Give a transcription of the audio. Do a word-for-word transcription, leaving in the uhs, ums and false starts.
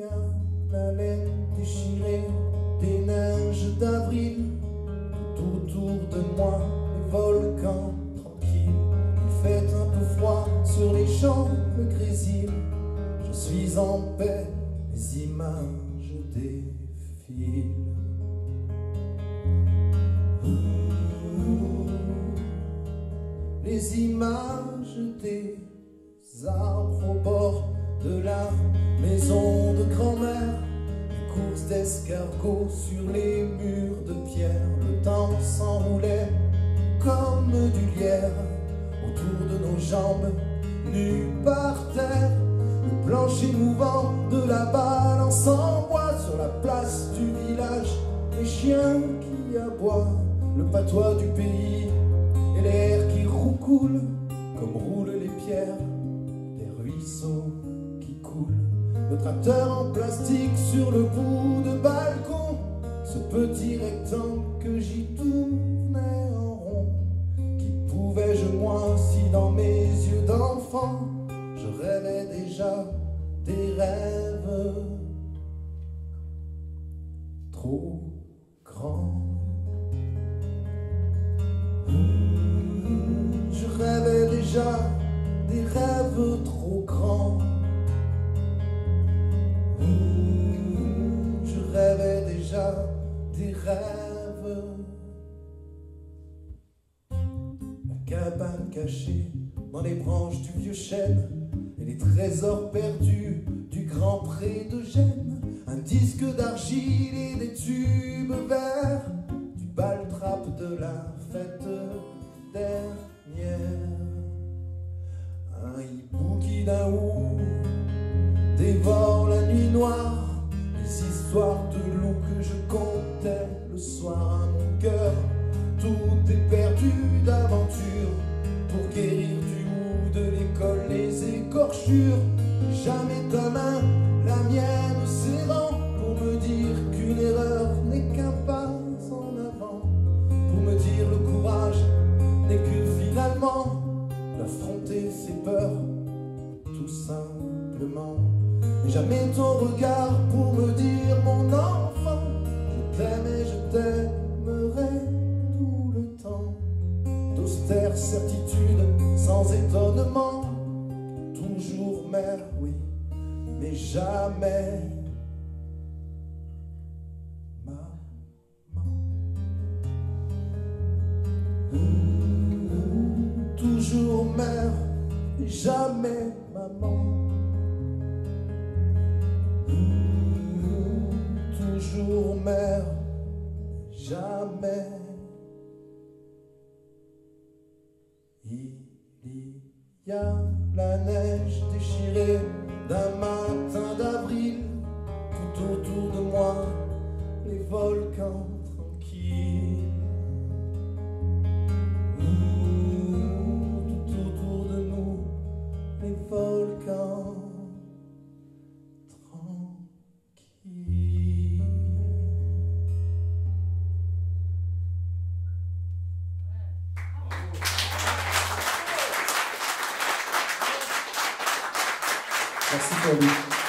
y a la laine déchirée des neiges d'avril. Tout autour de moi, les volcans tranquilles. Il fait un peu froid sur les champs, le grésil. Je suis en paix, les images défilent. Les images des arbres au bord de la maison de grand-mère, les courses d'escargots sur les murs de pierre. Le temps s'enroulait comme du lierre autour de nos jambes, nues par terre. Le plancher mouvant de la balance en bois sur la place du village, les chiens qui aboient, le patois du pays et l'air qui roucoule comme roulent les pierres des ruisseaux qui coulent. Le tracteur en plastique sur le bout de balcon, ce petit rectangle que j'y tournais en rond. Qui pouvais-je moi si dans mes yeux d'enfant je rêvais déjà des rêves trop grands. Je rêvais déjà des rêves trop grands. Je rêvais déjà des rêves. La cabane cachée dans les branches du vieux chêne et les trésors perdus du grand pré de Gênes. Un disque d'argile et des tubes verts du bal-trap de la fête dernière. Un hibou qui d'un hou dévore la nuit noire, les histoires de loups que je contais le soir à mon cœur. Tout est perdu d'aventure pour guérir du hou de l'école, les écorchures. Jamais ta main, la mienne serrant pour me dire qu'une erreur n'est qu'un pas en avant, pour me dire le courage n'est que finalement d'affronter ses peurs, tout simplement. Mais jamais ton regard pour me dire mon enfant, je t'aime et je t'aimerai tout le temps. D'austères certitudes sans étonnement, toujours mère, oui, mais jamais maman. Toujours mère, mais jamais maman. Toujours mère, jamais. Il y a la neige déchirée d'un matin d'avril. Tout autour de moi, les volcans tranquilles. Tout autour de nous, les volcans tranquilles. Merci Pauline.